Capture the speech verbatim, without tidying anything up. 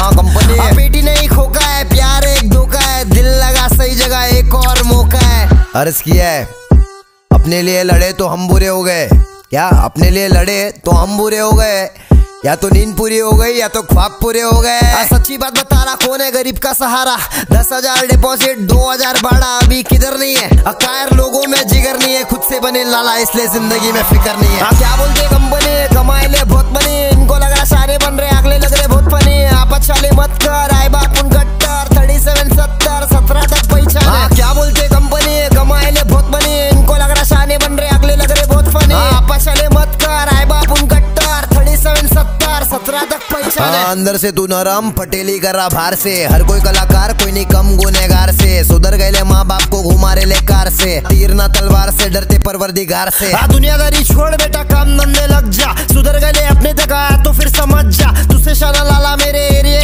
हाँ कंपनी है। बेटी नहीं खोका है, प्यार एक धोखा है, दिल लगा सही जगह एक और मौका है। अर्ज किया है अपने लिए लड़े तो हम बुरे हो गए, क्या अपने लिए लड़े तो हम बुरे हो गए, या तो नींद पूरी हो गई या तो ख्वाब पूरे हो गए। सच्ची बात बता रहा, कौन है गरीब का सहारा? दस हजार डिपॉजिट दो हजार भाड़ा, अभी किधर नहीं है। अकायर लोगों में जिगर नहीं है, खुद से बने लाला इसलिए जिंदगी में फिक्र नहीं है। क्या बोलते कंपनी कमाए ले बहुत बनी, इनको लग रहा सारे बन रहे, अगले लग रहे बहुत फनी। आप अच्छाले मत कर, आए बाप उन गट्टर थर्टी सेवन सत्तर सत्रह तक पहचान। क्या बोलते कंपनी कमाए ले बहुत बनी, इनको लग रहा शाने बन रहे, अगले लग रहे बहुत फनी। आप अच्छाले मत कर, आए बाप उन गट्टर थर्टी सेवन सत्तर सत्रह तक पहचान। अंदर से तू नरम पटेली कर रहा बाहर से, हर कोई कलाकार कोई नहीं कम गुनेगार से। सुधर गए माँ बाप को घुमा रहे ले कार से, तीरना तलवार से डरते परवरदिगार से। दुनियादारी छोड़ बेटा काम धंधे लग जा, सुधर गए अपने तक आया तो फिर समझ जा, तुझसे शाना लाला मेरे एरिया